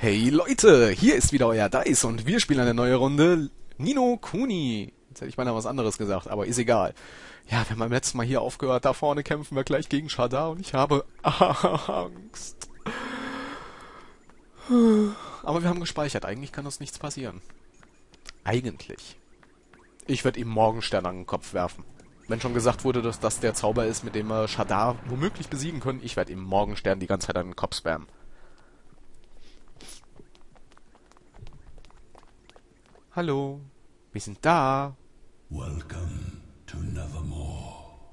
Hey Leute, hier ist wieder euer Dice und wir spielen eine neue Runde Ni no Kuni. Jetzt hätte ich beinahe was anderes gesagt, aber ist egal. Ja, wir haben beim letzten Mal hier aufgehört, da vorne kämpfen wir gleich gegen Shadar und ich habe Angst. Aber wir haben gespeichert, eigentlich kann uns nichts passieren. Eigentlich. Ich werde ihm Morgenstern an den Kopf werfen. Wenn schon gesagt wurde, dass das der Zauber ist, mit dem wir Shadar womöglich besiegen können, ich werde ihm Morgenstern die ganze Zeit an den Kopf spammen. Hallo, wir sind da. Welcome to Nevermore.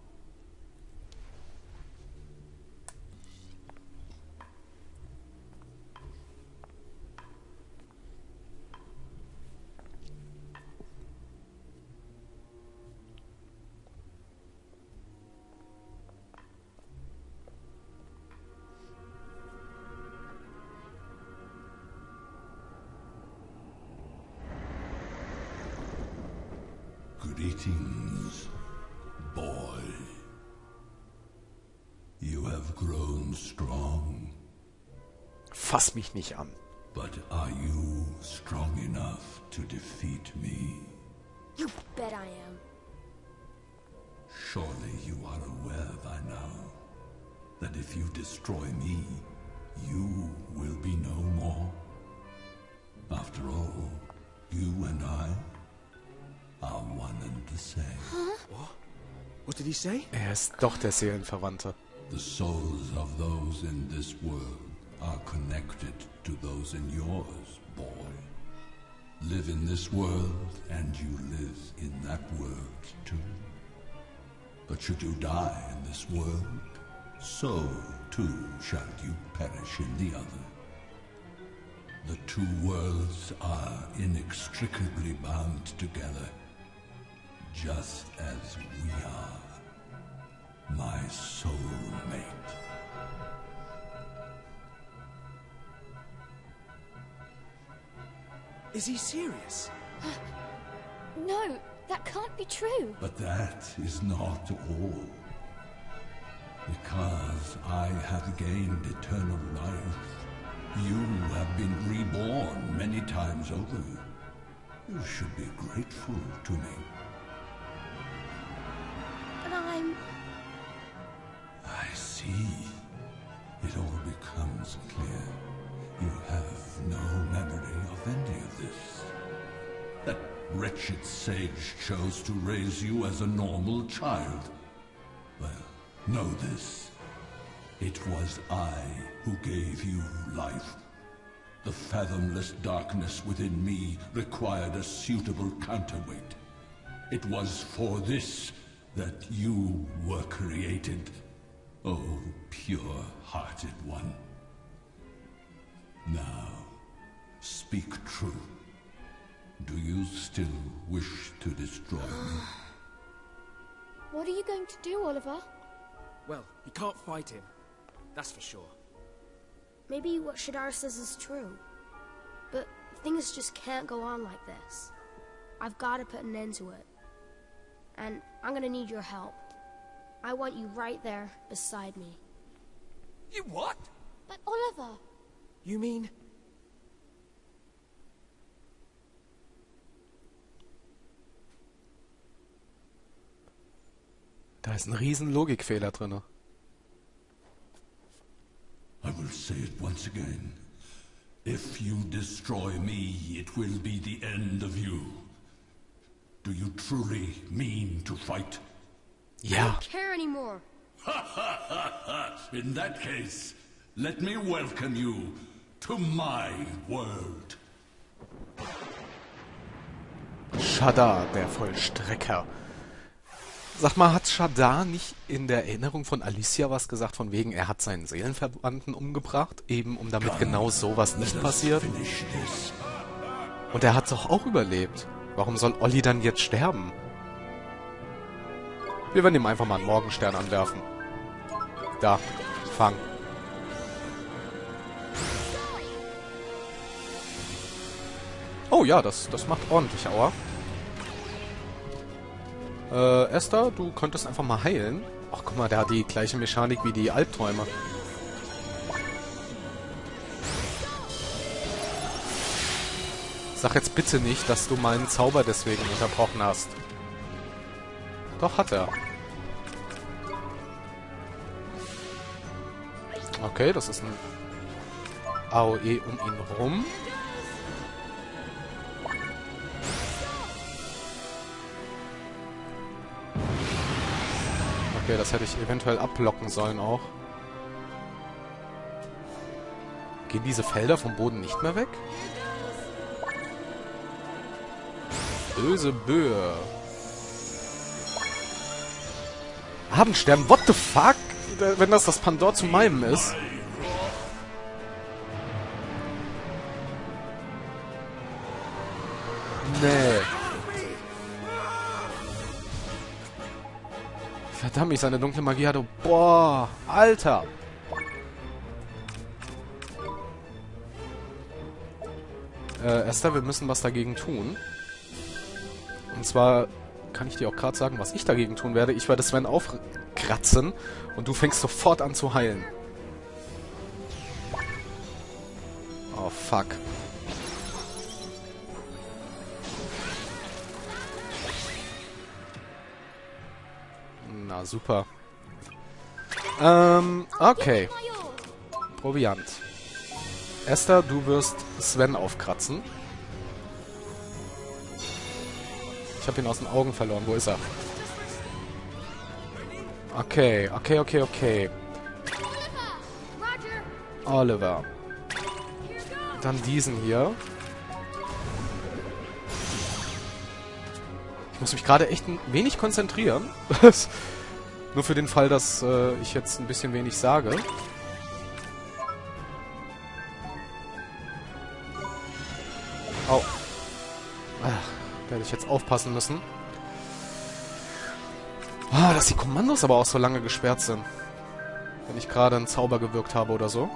Greetings, boy. You have grown strong, Fass mich nicht an. but are you strong enough to defeat me? You bet I am. Surely you are aware by now that if you destroy me, you will be no more. After all, you and I are one and the same. What did he say? Er ist doch der Seelenverwandte. The souls of those in this world are connected to those in yours, boy. Live in this world, and you live in that world too. But should you die in this world, so too shall you perish in the other. The two worlds are inextricably bound together, just as we are, my soulmate. Is he serious? No, that can't be true. But that is not all. Because I have gained eternal life, you have been reborn many times over. You should be grateful to me. But I'm... I see. It all becomes clear. You have no memory of any of this. That wretched sage chose to raise you as a normal child. Well, know this. It was I who gave you life. The fathomless darkness within me required a suitable counterweight. It was for this that you were created. Oh, pure-hearted one. Now, speak true. Do you still wish to destroy me? What are you going to do, Oliver? Well, he can't fight him. That's for sure. Maybe what Shadar says is true. But things just can't go on like this. I've got to put an end to it. And I'm gonna need your help. I want you right there beside me. You what? But Oliver! You mean... Da ist ein riesen Logikfehler drin. I will say it once again. If you destroy me, it will be the end of you. Do you truly mean to fight? I Ja, don't care anymore. In that case, let me welcome you to my world. Shadar, der Vollstrecker. Sag mal, hat Shadar nicht in der Erinnerung von Alicia was gesagt, von wegen, er hat seinen Seelenverwandten umgebracht, eben um damit genau sowas nicht Let us passiert? finish this. Und er hat doch auch überlebt. Warum soll Olli dann jetzt sterben? Wir werden ihm einfach mal einen Morgenstern anwerfen. Da, fang. Oh ja, das macht ordentlich Aua. Esther, du könntest einfach mal heilen. Ach, guck mal, der hat die gleiche Mechanik wie die Albträume. Sag jetzt bitte nicht, dass du meinen Zauber deswegen unterbrochen hast. Doch, hat er. Okay, das ist ein AOE um ihn rum. Okay, das hätte ich eventuell abblocken sollen auch. Gehen diese Felder vom Boden nicht mehr weg? Böse Böe. Abendstern, what the fuck? Wenn das Pandor zu meinem ist. Nee. Verdammt, seine dunkle Magie hatte... Boah, Alter. Esther, wir müssen was dagegen tun. Und zwar kann ich dir auch gerade sagen, was ich dagegen tun werde. Ich werde Sven aufkratzen und du fängst sofort an zu heilen. Oh, fuck. Na, super. Okay. Proviant. Esther, du wirst Sven aufkratzen. Ich habe ihn aus den Augen verloren. Wo ist er? Okay, okay. Oliver. Dann diesen hier. Ich muss mich gerade echt ein wenig konzentrieren. Nur für den Fall, dass ich jetzt ein bisschen wenig sage. Au. Ach, werde ich jetzt aufpassen müssen. Ah, dass die Kommandos aber auch so lange gesperrt sind. Wenn ich gerade einen Zauber gewirkt habe oder so.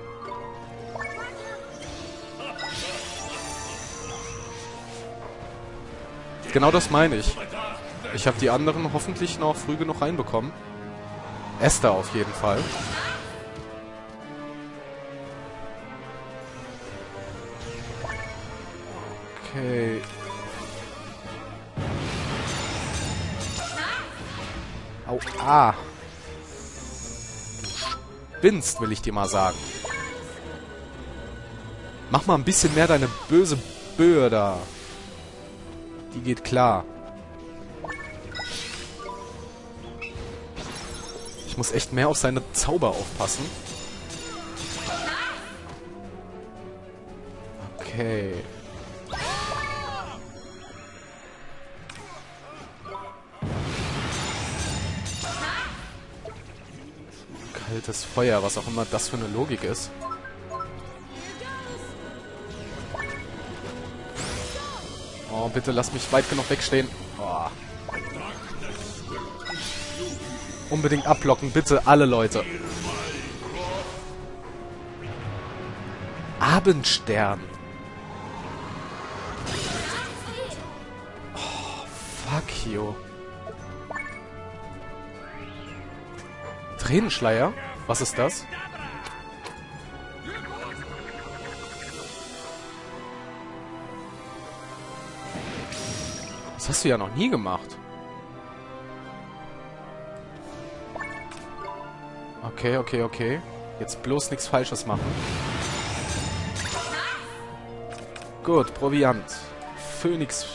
Genau das meine ich. Ich habe die anderen hoffentlich noch früh genug reinbekommen. Esther auf jeden Fall. Okay. Au, ah. Du spinnst, will ich dir mal sagen. Mach mal ein bisschen mehr deine böse Böe da. Die geht klar. Ich muss echt mehr auf seine Zauber aufpassen. Okay. Kaltes Feuer, was auch immer das für eine Logik ist. Oh, bitte lass mich weit genug wegstehen. Oh. Unbedingt abblocken, bitte, alle Leute. Abendstern. Oh, fuck you. Tränenschleier? Was ist das? Das hast du ja noch nie gemacht. Okay. Jetzt bloß nichts Falsches machen. Gut, Proviant. Phönix.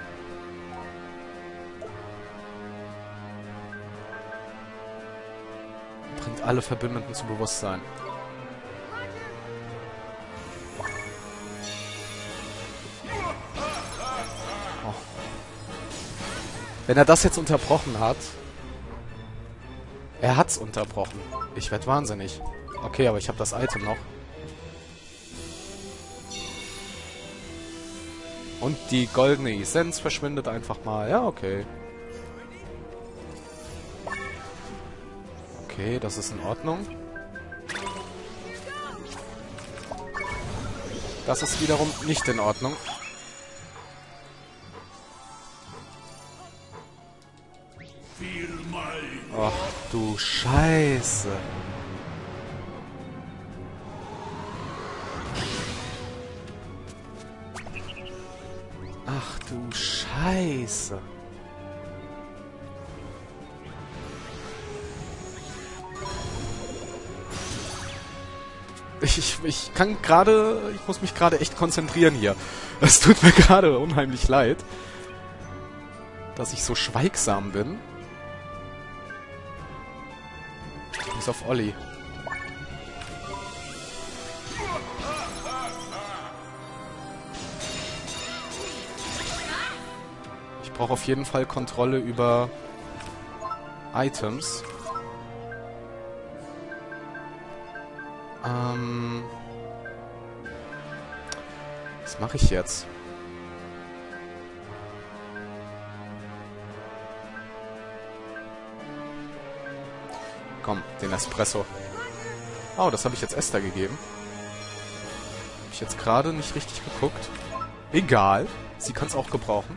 Bringt alle Verbündeten zu Bewusstsein. Oh. Wenn er das jetzt unterbrochen hat... Er hat's unterbrochen. Ich werd wahnsinnig. Okay, aber ich habe das Item noch. Und die goldene Essenz verschwindet einfach mal. Ja, okay. Okay, das ist in Ordnung. Das ist wiederum nicht in Ordnung. Ach du Scheiße. Ach du Scheiße. Ich kann gerade... Ich muss mich gerade echt konzentrieren hier. Es tut mir gerade unheimlich leid, dass ich so schweigsam bin. Bis auf Olli. Ich brauche auf jeden Fall Kontrolle über Items. Was mache ich jetzt? Komm, den Espresso. Oh, das habe ich jetzt Esther gegeben. Habe ich jetzt gerade nicht richtig geguckt. Egal. Sie kann es auch gebrauchen.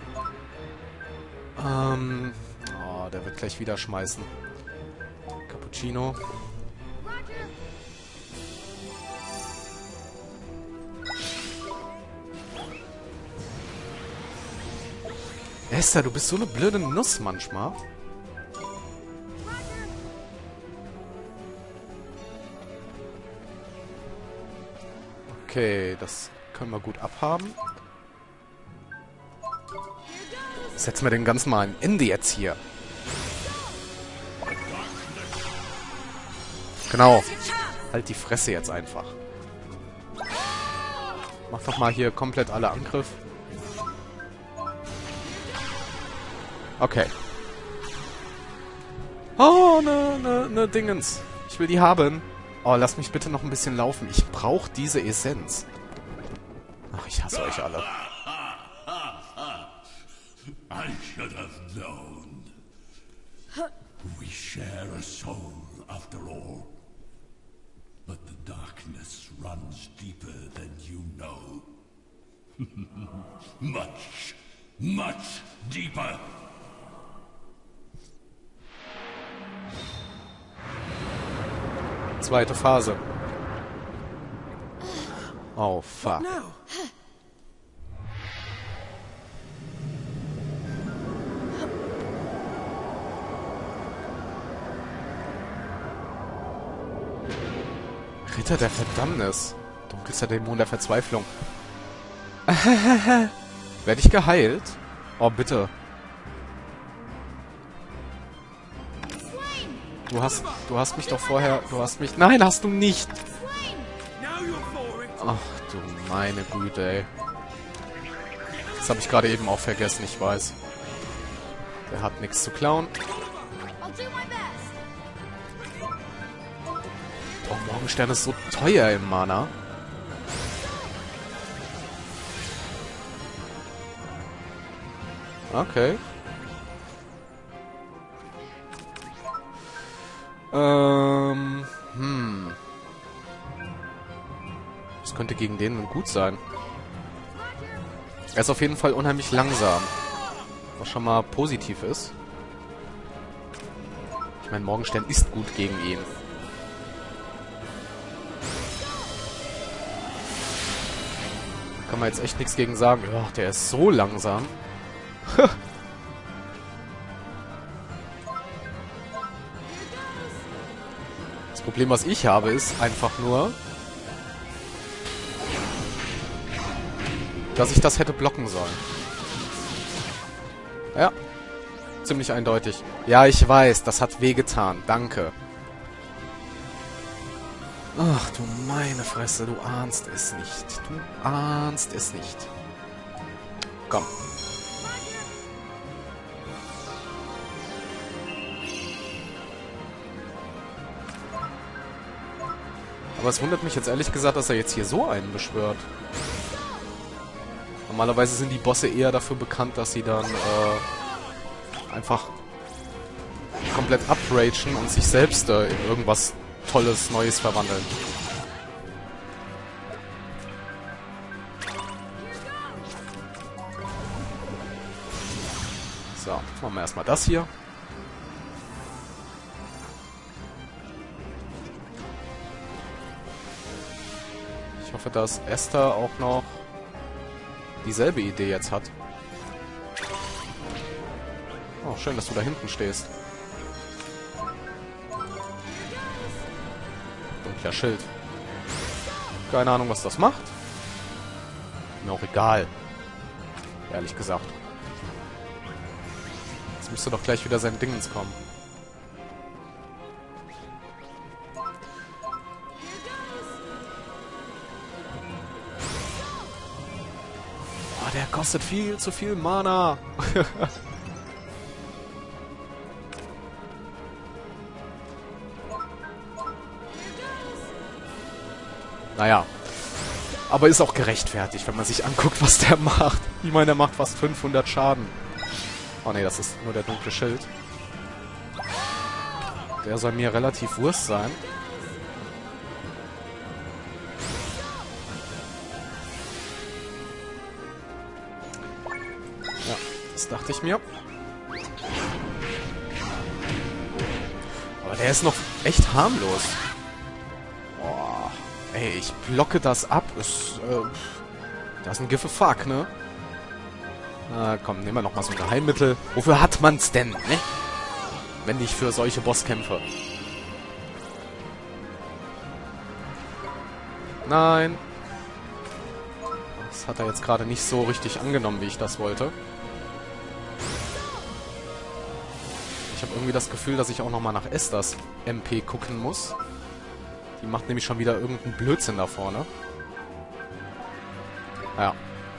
Oh, der wird gleich wieder schmeißen. Cappuccino. Esther, du bist so eine blöde Nuss manchmal. Okay, das können wir gut abhaben. Setzen wir den Ganzen mal ein Ende jetzt hier. Genau. Halt die Fresse jetzt einfach. Mach doch mal hier komplett alle Angriff. Okay. Oh, ne Dingens. Ich will die haben. Oh, lass mich bitte noch ein bisschen laufen. Ich brauche diese Essenz. Ach, ich hasse euch alle. I should have known. We share a soul, after all. But the darkness runs deeper than you know. Much, much deeper. Zweite Phase. Oh, fuck. Now. Ritter der Verdammnis. Dunkelster Dämon der Verzweiflung. Werde ich geheilt? Oh, bitte. Du hast mich doch vorher... Du hast mich... Nein, hast du nicht! Ach du meine Güte, ey. Das habe ich gerade eben auch vergessen, ich weiß. Der hat nichts zu klauen. Oh, Morgenstern ist so teuer im Mana. Okay. Das könnte gegen den gut sein. Er ist auf jeden Fall unheimlich langsam. Was schon mal positiv ist. Ich meine, Morgenstern ist gut gegen ihn. Da kann man jetzt echt nichts gegen sagen. Ja, der ist so langsam. Das Problem, was ich habe, ist einfach nur, dass ich das hätte blocken sollen. Ja. Ziemlich eindeutig. Ja, ich weiß, das hat wehgetan. Danke. Ach du meine Fresse, du ahnst es nicht. Du ahnst es nicht. Komm. Aber es wundert mich jetzt ehrlich gesagt, dass er jetzt hier so einen beschwört. Normalerweise sind die Bosse eher dafür bekannt, dass sie dann einfach komplett upragen und sich selbst in irgendwas Tolles, Neues verwandeln. So, machen wir erstmal das hier. Ich hoffe, dass Esther auch noch dieselbe Idee jetzt hat. Oh, schön, dass du da hinten stehst. Dunkler Schild. Keine Ahnung, was das macht. Mir auch egal. Ehrlich gesagt. Jetzt müsste doch gleich wieder sein Dingens kommen. Oh, der kostet viel zu viel Mana. Naja. Aber ist auch gerechtfertigt, wenn man sich anguckt, was der macht. Ich meine, der macht fast 500 Schaden. Oh ne, das ist nur der dunkle Schild. Der soll mir relativ Wurst sein. Ja, das dachte ich mir. Aber der ist noch echt harmlos. Boah. Ey, ich blocke das ab. Das ist ein Give a fuck, ne? Na komm, nehmen wir nochmal so ein Geheimmittel. Wofür hat man's denn, ne? Wenn nicht für solche Bosskämpfe. Nein. Das hat er jetzt gerade nicht so richtig angenommen, wie ich das wollte. Ich habe irgendwie das Gefühl, dass ich auch nochmal nach Esthers MP gucken muss. Die macht nämlich schon wieder irgendeinen Blödsinn da vorne. Ja.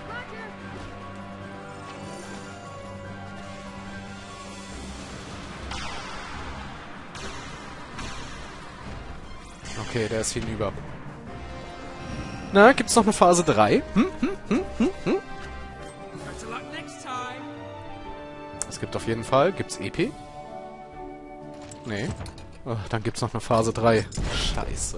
Okay, der ist hinüber. Na, gibt's noch eine Phase 3? Es gibt auf jeden Fall. Gibt's EP? Nee. Oh, dann gibt's noch eine Phase 3. Scheiße.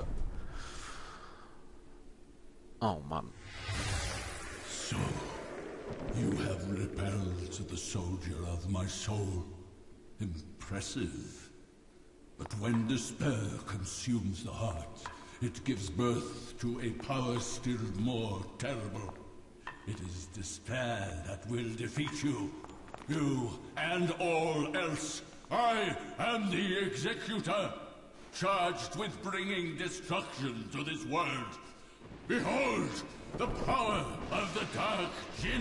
Oh Mann. So, you have repelled the soldier of my soul. Impressive. But when despair consumes the heart, it gives birth to a power still more terrible. It is despair that will defeat you. You and all else. I am the Executor, charged with bringing destruction to this world. Behold the power of the Dark Jinn.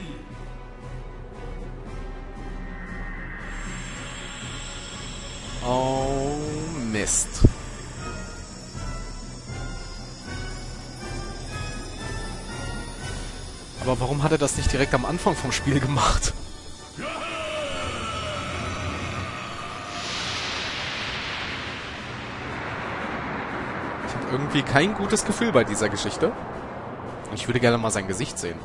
Oh, Mist. Aber warum hat er das nicht direkt am Anfang vom Spiel gemacht? Ich habe irgendwie kein gutes Gefühl bei dieser Geschichte. Ich würde gerne mal sein Gesicht sehen.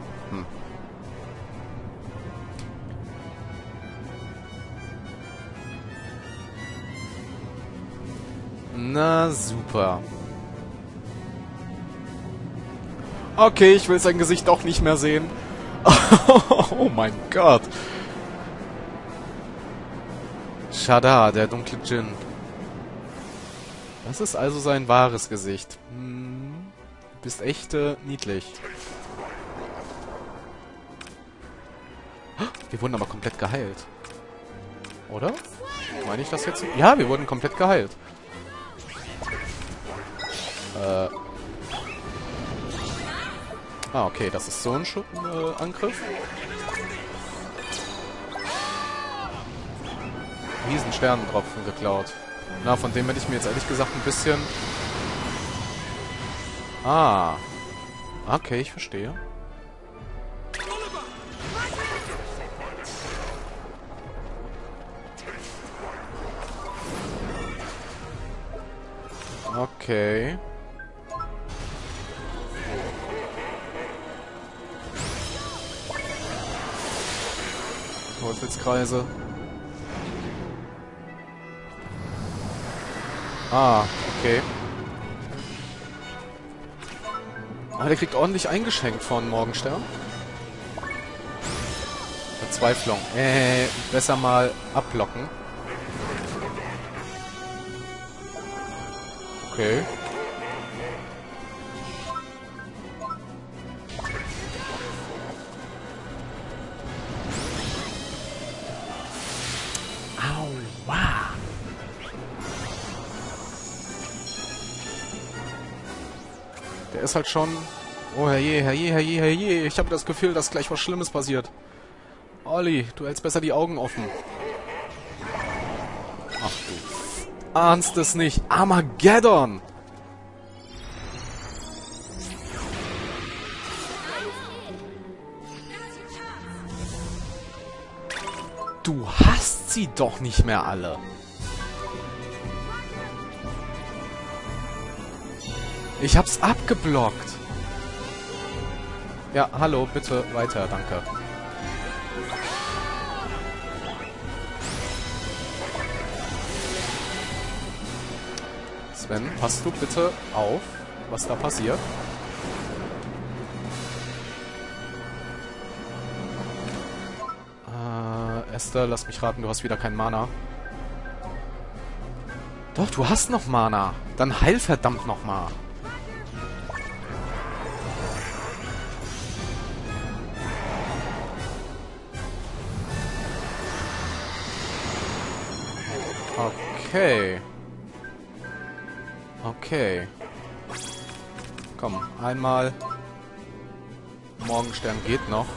Na, super. Okay, ich will sein Gesicht doch nicht mehr sehen. Oh mein Gott. Shadar, der dunkle Djinn. Das ist also sein wahres Gesicht. Du bist echt niedlich. Wir wurden aber komplett geheilt. Oder? Meine ich das jetzt? Ja, wir wurden komplett geheilt. Ah, okay, das ist so ein Angriff. Riesen Sternentropfen geklaut. Na, von dem hätte ich mir jetzt ehrlich gesagt ein bisschen... Ah. Okay, ich verstehe. Okay. Teufelskreise. Ah, okay. Ah, der kriegt ordentlich eingeschenkt von Morgenstern. Verzweiflung. Besser mal abblocken. Okay. ist halt schon... Oh, herrje, herrje, herrje, herrje. Ich habe das Gefühl, dass gleich was Schlimmes passiert. Olli, du hältst besser die Augen offen. Ach du... Ahnst es nicht. Armageddon! Du hast sie doch nicht mehr alle. Ich hab's abgeblockt. Ja, hallo, bitte weiter, danke. Sven, passt du bitte auf, was da passiert? Esther, lass mich raten, du hast wieder kein Mana. Doch, du hast noch Mana. Dann heil verdammt nochmal. Okay. Okay. Komm, einmal. Morgenstern geht noch.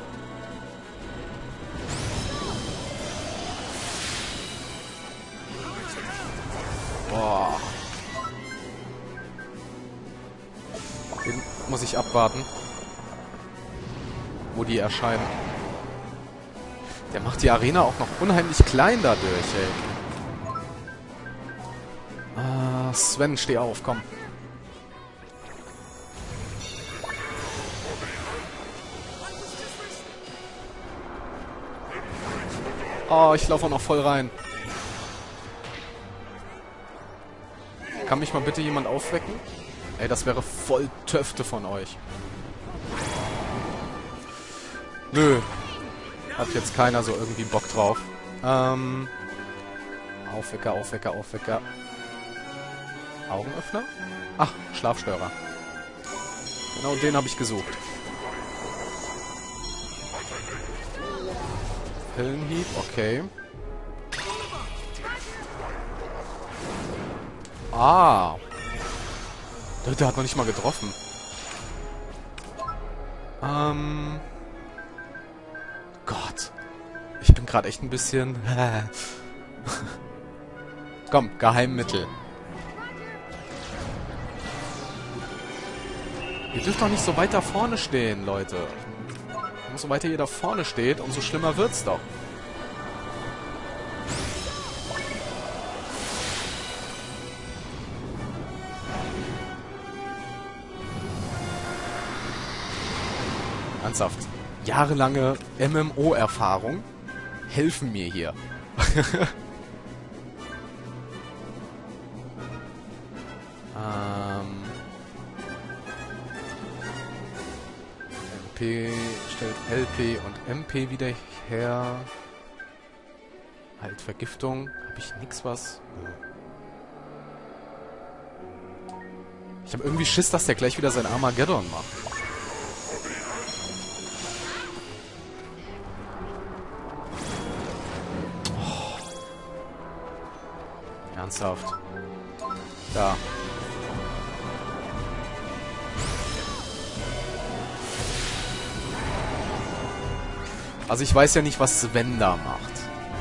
Boah. Den muss ich abwarten. Wo die erscheinen. Der macht die Arena auch noch unheimlich klein dadurch, ey. Sven, steh auf, komm. Oh, ich laufe auch noch voll rein. Kann mich mal bitte jemand aufwecken? Ey, das wäre voll Töfte von euch. Nö. Hat jetzt keiner so irgendwie Bock drauf. Aufwecker, Aufwecker, Aufwecker. Augenöffner? Ach, Schlafstörer. Genau den habe ich gesucht. Pillenhieb, okay. Ah. Der hat noch nicht mal getroffen. Gott. Ich bin gerade echt ein bisschen... Komm, Geheimmittel. Ihr dürft doch nicht so weit da vorne stehen, Leute. Umso weiter ihr da vorne steht, umso schlimmer wird's doch. Ernsthaft. Jahrelange MMO-Erfahrung helfen mir hier. MP stellt LP und MP wieder her. Halt, Vergiftung. Habe ich nix was? Ich habe irgendwie Schiss, dass der gleich wieder sein Armageddon macht. Oh. Ernsthaft. Da. Also ich weiß ja nicht, was Sven da macht.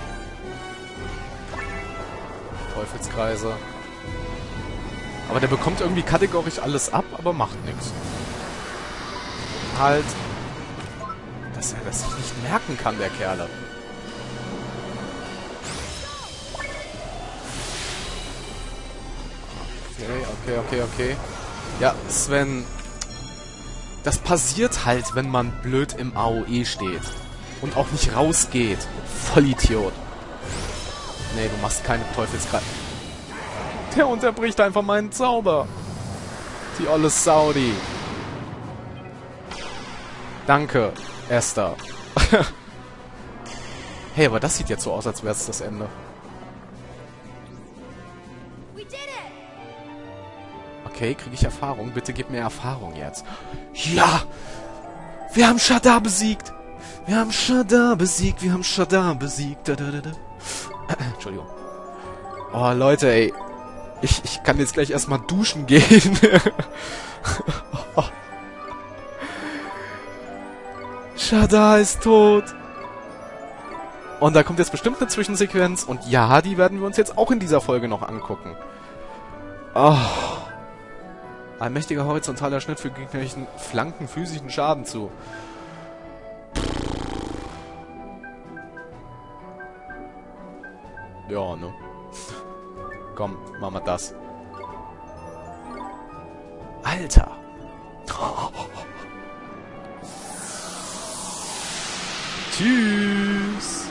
Teufelskreise. Aber der bekommt irgendwie kategorisch alles ab, aber macht nichts. Halt. Dass er das sich nicht merken kann, der Kerle. Okay. Ja, Sven. Das passiert halt, wenn man blöd im AOE steht. Und auch nicht rausgeht. Vollidiot. Nee, du machst keine Teufelskreise. Der unterbricht einfach meinen Zauber. Die olle Saudi. Danke, Esther. Hey, aber das sieht jetzt so aus, als wäre es das Ende. Okay, kriege ich Erfahrung? Bitte gib mir Erfahrung jetzt. Ja! Wir haben Shadar besiegt! Wir haben Shadar besiegt! Wir haben Shadar besiegt! Entschuldigung. Oh, Leute, ey. Ich kann jetzt gleich erstmal duschen gehen. Shadar ist tot. Und da kommt jetzt bestimmt eine Zwischensequenz. Und ja, die werden wir uns jetzt auch in dieser Folge noch angucken. Oh. Ein mächtiger horizontaler Schnitt fügt gegnerischen Flanken physischen Schaden zu. Ja, ne? Komm, machen wir das. Alter! Tschüss!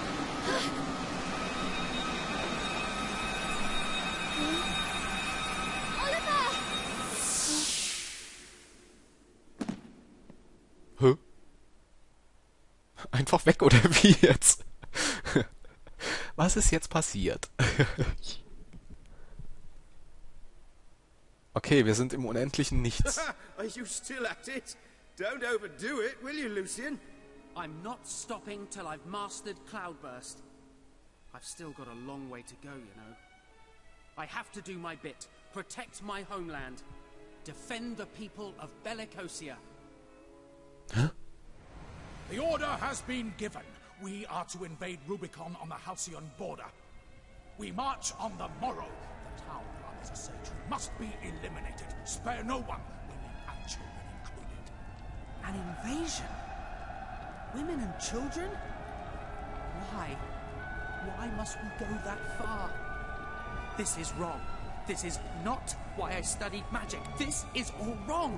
Hä? Einfach weg, oder wie jetzt? Was ist jetzt passiert? Okay, wir sind im unendlichen Nichts. Are you still at it? Don't overdo it, will you, Lucian? I'm not stopping till I've mastered Cloudburst. I've still got a long way to go, you know. I have to do my bit. Protect my homeland. Defend the people of Bellicosia. Huh? The order has been given. We are to invade Rubicon on the Halcyon border. We march on the morrow. The town runs a sage who must be eliminated. Spare no one, women and children included. An invasion? Women and children? Why? Why must we go that far? This is wrong. This is not why I studied magic. This is all wrong.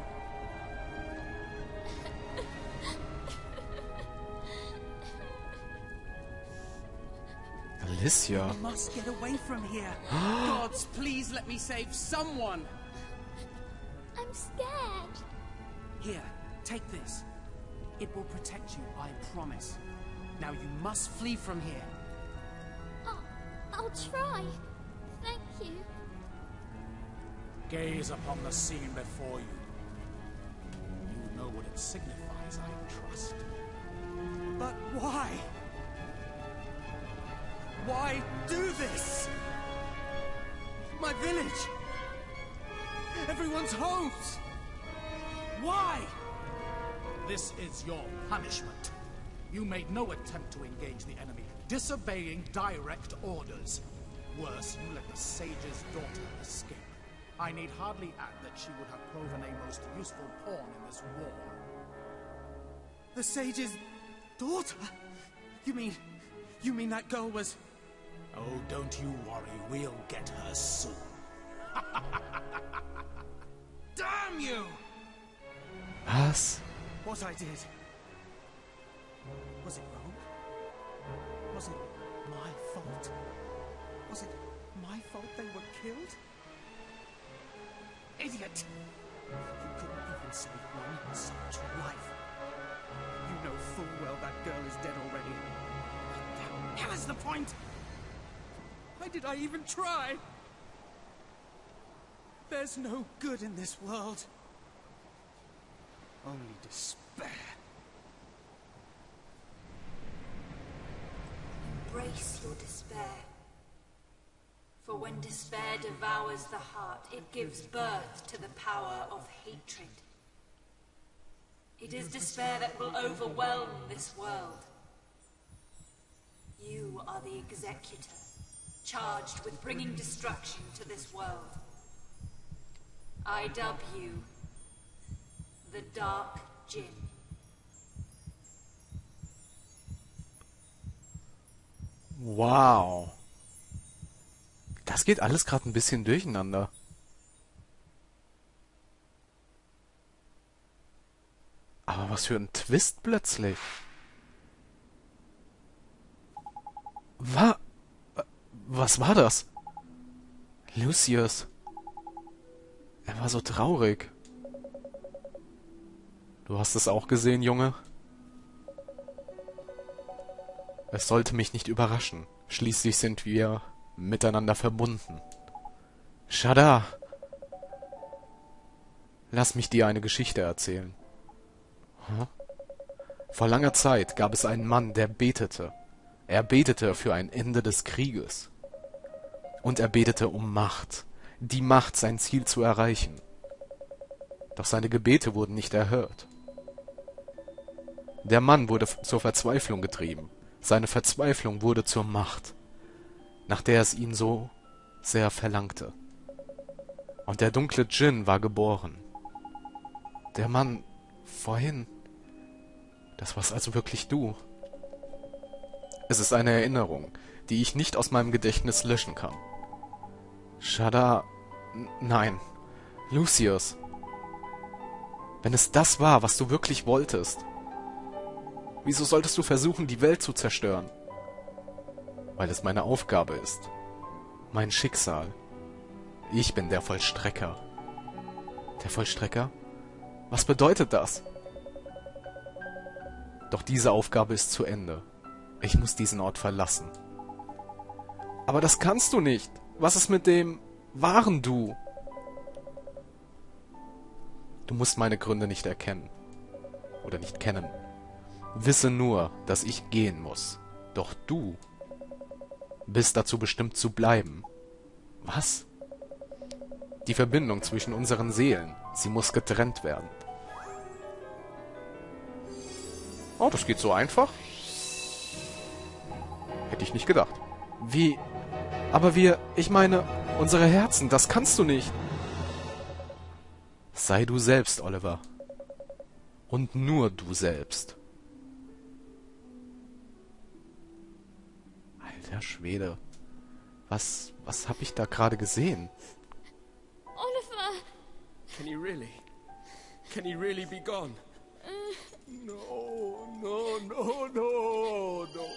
Alicia. I must get away from here. Gods, please let me save someone. I'm scared. Here, take this. It will protect you, I promise. Now you must flee from here. I'll try. Thank you. Gaze upon the scene before you. You know what it signifies, I trust. But why? Why do this? My village. Everyone's homes. Why? This is your punishment. You made no attempt to engage the enemy, disobeying direct orders. Worse, you let the sage's daughter escape. I need hardly add that she would have proven a most useful pawn in this war. The sage's daughter? You mean that girl was... Oh, don't you worry, we'll get her soon. Damn you! Was? What I did... Was it wrong? Was it my fault? Was it my fault they were killed? Idiot! You couldn't even save one such life. You know full well that girl is dead already. What the hell is the point? Why did I even try? There's no good in this world. Only despair. Embrace your despair. For when despair devours the heart, it gives birth to the power of hatred. It is despair that will overwhelm this world. You are the executor, charged with bringing destruction to this world. I dub you the Dark Djinn. Wow. Das geht alles gerade ein bisschen durcheinander. Aber was für ein Twist plötzlich. Was war das? Lucius. Er war so traurig. Du hast es auch gesehen, Junge? Es sollte mich nicht überraschen. Schließlich sind wir miteinander verbunden. Shadar! Lass mich dir eine Geschichte erzählen. Hm? Vor langer Zeit gab es einen Mann, der betete. Er betete für ein Ende des Krieges. Und er betete um Macht. die Macht, sein Ziel zu erreichen. Doch seine Gebete wurden nicht erhört. Der Mann wurde zur Verzweiflung getrieben. Seine Verzweiflung wurde zur Macht, nach der es ihn so sehr verlangte. Und der dunkle Djinn war geboren. Der Mann vorhin, das warst also wirklich du. Es ist eine Erinnerung, die ich nicht aus meinem Gedächtnis löschen kann. Shadar, nein, Lucius. Wenn es das war, was du wirklich wolltest, wieso solltest du versuchen, die Welt zu zerstören? Weil es meine Aufgabe ist. Mein Schicksal. Ich bin der Vollstrecker. Der Vollstrecker? Was bedeutet das? Doch diese Aufgabe ist zu Ende. Ich muss diesen Ort verlassen. Aber das kannst du nicht. Was ist mit dem wahren Du? Du musst meine Gründe nicht erkennen. Oder nicht kennen. Wisse nur, dass ich gehen muss. Doch du bist dazu bestimmt zu bleiben. Was? Die Verbindung zwischen unseren Seelen, sie muss getrennt werden. Oh, das geht so einfach? Hätte ich nicht gedacht. Wie? Aber ich meine, unsere Herzen, das kannst du nicht. Sei du selbst, Oliver. Und nur du selbst. Alter Schwede. Was hab ich da gerade gesehen? Oliver! Can he really be gone? No, no, no, no, no.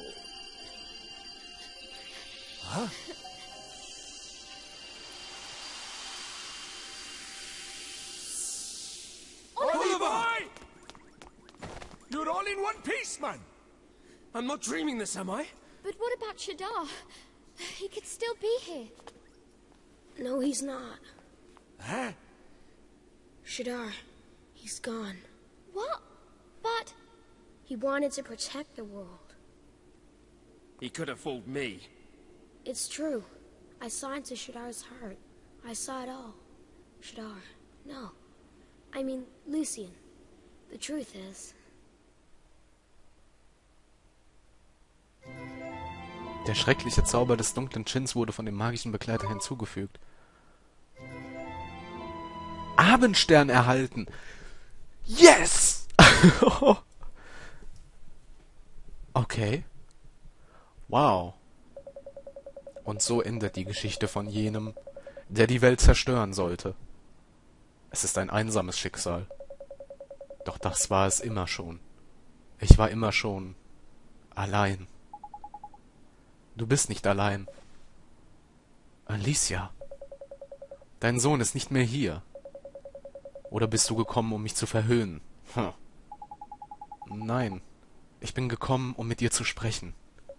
Huh? Oliver! You're all in one piece, man! I'm not dreaming this, am I? But what about Shadar? He could still be here. No, he's not. Huh? Shadar, he's gone. What? But... He wanted to protect the world. He could have fooled me. It's true. I saw into Shadar's heart. I saw it all. Shadar, no. I mean, Lucian. The truth is... Der schreckliche Zauber des dunklen Djinns wurde von dem magischen Begleiter hinzugefügt. Abendstern erhalten! Yes! Okay. Wow. Und so endet die Geschichte von jenem, der die Welt zerstören sollte. Es ist ein einsames Schicksal. Doch das war es immer schon. Ich war immer schon allein. Du bist nicht allein. Alicia. Dein Sohn ist nicht mehr hier. Oder bist du gekommen, um mich zu verhöhnen? Nein. Ich bin gekommen, um mit dir zu sprechen.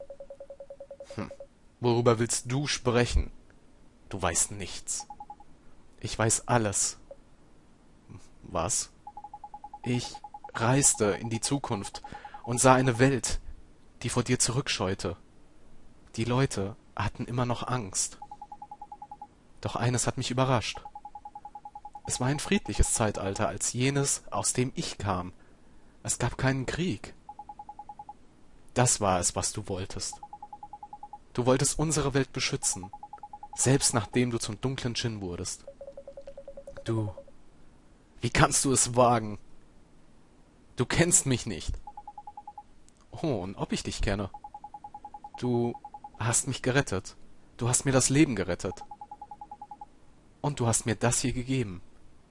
Worüber willst du sprechen? Du weißt nichts. Ich weiß alles. Was? Ich reiste in die Zukunft und sah eine Welt, die vor dir zurückscheute. Die Leute hatten immer noch Angst. Doch eines hat mich überrascht. Es war ein friedliches Zeitalter als jenes, aus dem ich kam. Es gab keinen Krieg. Das war es, was du wolltest. Du wolltest unsere Welt beschützen, selbst nachdem du zum dunklen Djinn wurdest. Du, wie kannst du es wagen? Du kennst mich nicht. Oh, und ob ich dich kenne? Du hast mich gerettet. Du hast mir das Leben gerettet. Und du hast mir das hier gegeben.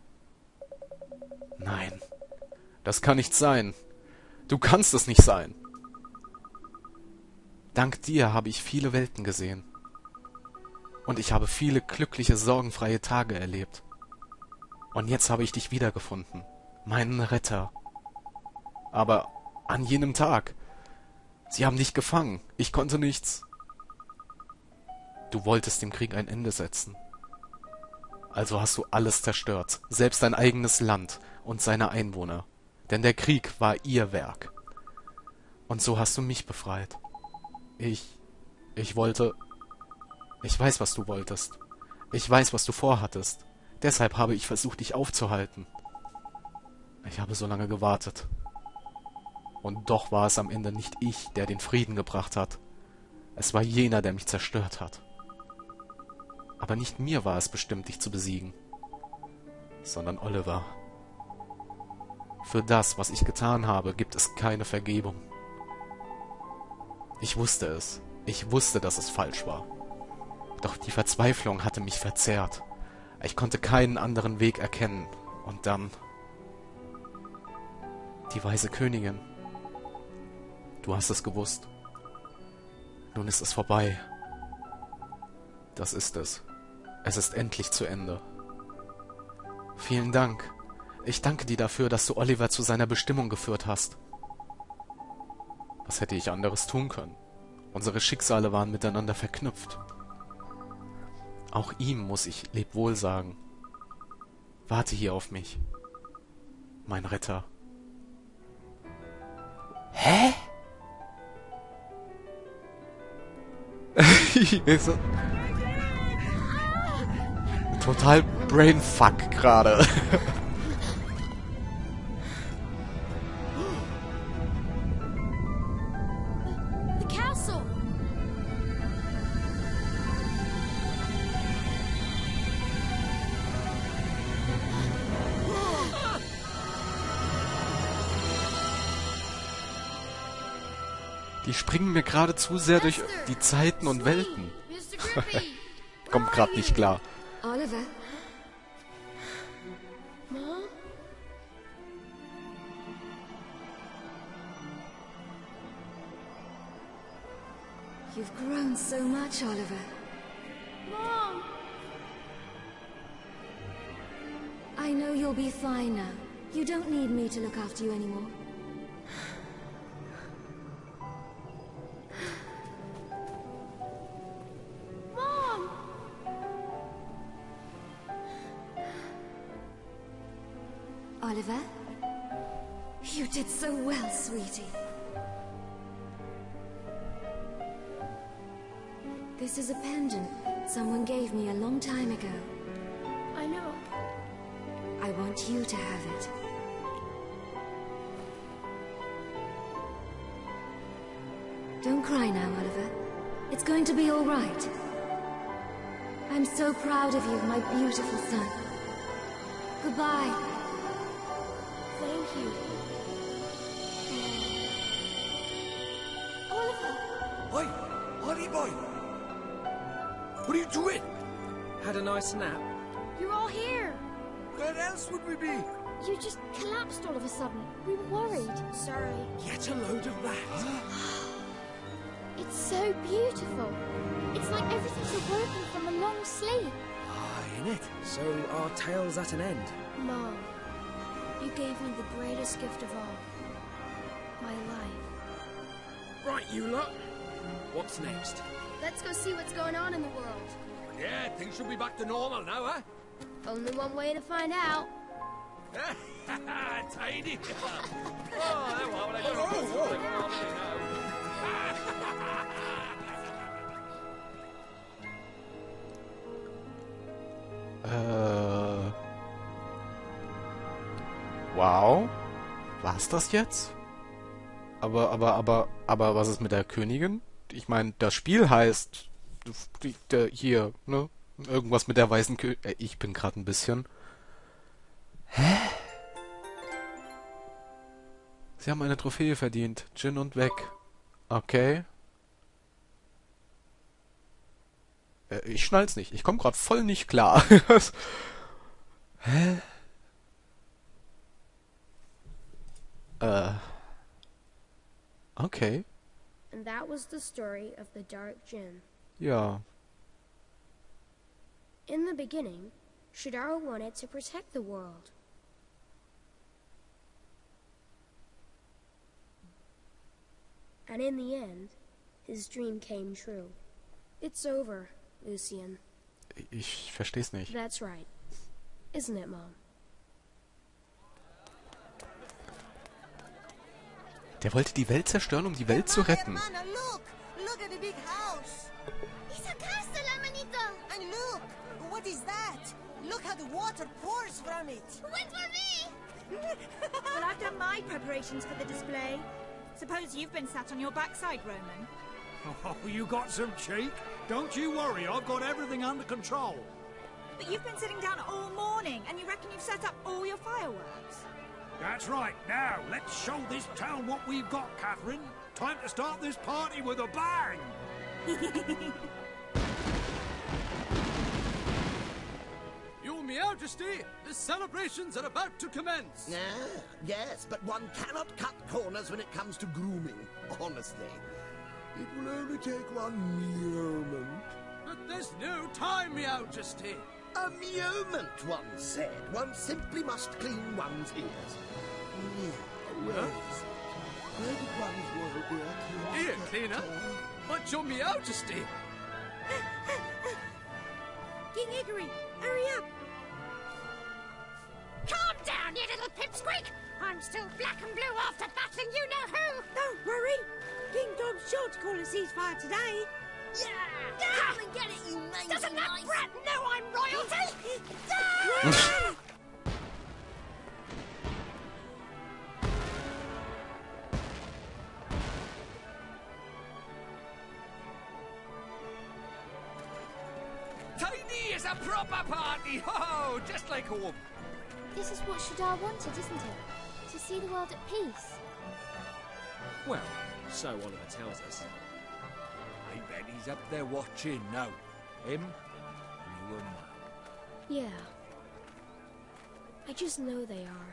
Nein, das kann nicht sein. Du kannst es nicht sein. Dank dir habe ich viele Welten gesehen. Und ich habe viele glückliche, sorgenfreie Tage erlebt. Und jetzt habe ich dich wiedergefunden, meinen Retter. Aber an jenem Tag, sie haben dich gefangen. Ich konnte nichts. Du wolltest dem Krieg ein Ende setzen. Also hast du alles zerstört, selbst dein eigenes Land und seine Einwohner. Denn der Krieg war ihr Werk. Und so hast du mich befreit. Ich wollte... Ich weiß, was du wolltest. Ich weiß, was du vorhattest. Deshalb habe ich versucht, dich aufzuhalten. Ich habe so lange gewartet. Und doch war es am Ende nicht ich, der den Frieden gebracht hat. Es war jener, der mich zerstört hat. Aber nicht mir war es bestimmt, dich zu besiegen, sondern Oliver. Für das, was ich getan habe, gibt es keine Vergebung. Ich wusste es. Ich wusste, dass es falsch war. Doch die Verzweiflung hatte mich verzehrt. Ich konnte keinen anderen Weg erkennen. Und dann... die weise Königin. Du hast es gewusst. Nun ist es vorbei. Das ist es. Es ist endlich zu Ende. Vielen Dank. Ich danke dir dafür, dass du Oliver zu seiner Bestimmung geführt hast. Was hätte ich anderes tun können? Unsere Schicksale waren miteinander verknüpft. Auch ihm muss ich Lebwohl sagen. Warte hier auf mich. Mein Retter. Hä? Total Brainfuck gerade. The castle! Die springen mir gerade zu sehr durch die Zeiten und Welten. Mr. Grippy! Kommt gerade nicht klar. Oliver, Mom? you've grown so much, Oliver. Mom! I know you'll be fine now. You don't need me to look after you anymore. Mom! Oliver, you did so well, sweetie. This is a pendant someone gave me a long time ago. I know. I want you to have it. Don't cry now, Oliver. It's going to be all right. I'm so proud of you, my beautiful son. Goodbye. Thank you. Oliver! Oi! Honey boy! What are you doing? Had a nice nap? You're all here! Where else would we be? You just collapsed all of a sudden. We were worried. Sorry. Get a load of that. It's so beautiful. It's like everything's awoken from a long sleep. Ah, innit? So our tale's at an end. Mom, you gave me the greatest gift of all. My life. Right, you lot. What's next? Let's go see what's going on in the world. Yeah, things should be back to normal now, huh? Only one way to find out. Tidy. Oh, there what I got. Wow. War's das jetzt? Aber was ist mit der Königin? Ich meine, das Spiel heißt hier, ne? Irgendwas mit der weißen Königin. Ich bin gerade ein bisschen... Hä? Sie haben eine Trophäe verdient. Djinn und weg. Okay. Ich schnall's nicht. Ich komme gerade voll nicht klar. Hä? Okay. And that was the story of the Dark Djinn. Ja. In the beginning, Shadar wanted to protect the world. And in the end, his dream came true. It's over, Lucian. Ich versteh's nicht. That's right. Isn't it, Mom? Der wollte die Welt zerstören, um die Welt zu retten. Look! Look at the big house! It's a castle, Amanito! And look! What is that? Look how the water pours from it. Wait for me! Well, I've done my preparations for the display. Suppose you've been sat on your backside, Roman. Oh, you got some cheek? Don't you worry, I've got everything under control. But you've been sitting down all morning, and you reckon you've set up all your fireworks? That's right. Now, let's show this town what we've got, Catherine. Time to start this party with a bang! Your Majesty, the celebrations are about to commence. Yes, but one cannot cut corners when it comes to grooming, honestly. It will only take one moment. But there's no time, Majesty. A moment, one said. One simply must clean one's ears. Where did one's royal Ear cleaner? But Your Majesty! King Hickory, hurry up! Calm down, you little pipsqueak! I'm still black and blue after battling you-know-who! Don't worry! King Tom's sure to call a ceasefire today. Yeah! Come and get it, you mangy Doesn't that mice. brat know I'm royalty? Tiny is a proper party! Ho! Just like home. This is what Shadar wanted, isn't it? To see the world at peace. Well, so Oliver tells us. I bet he's up there watching now. Him and you and mine. Yeah. I just know they are.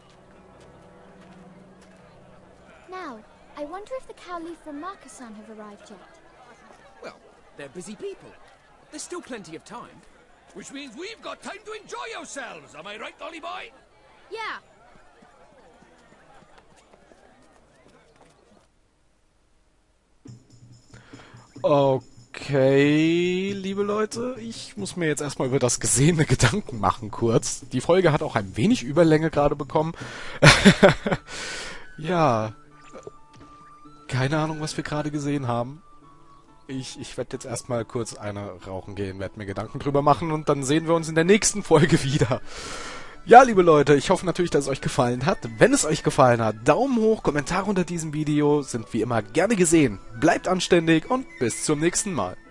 Now, I wonder if the Cowley from Markasan have arrived yet. Well, they're busy people. There's still plenty of time. Which means we've got time to enjoy ourselves. Am I right, Ollie boy? Yeah. Okay, liebe Leute, ich muss mir jetzt erstmal über das Gesehene Gedanken machen kurz. Die Folge hat auch ein wenig Überlänge gerade bekommen. Ja, keine Ahnung, was wir gerade gesehen haben. Ich werde jetzt erstmal kurz eine rauchen gehen, werde mir Gedanken drüber machen und dann sehen wir uns in der nächsten Folge wieder. Ja, liebe Leute, ich hoffe natürlich, dass es euch gefallen hat. Wenn es euch gefallen hat, Daumen hoch, Kommentare unter diesem Video sind wie immer gerne gesehen. Bleibt anständig und bis zum nächsten Mal.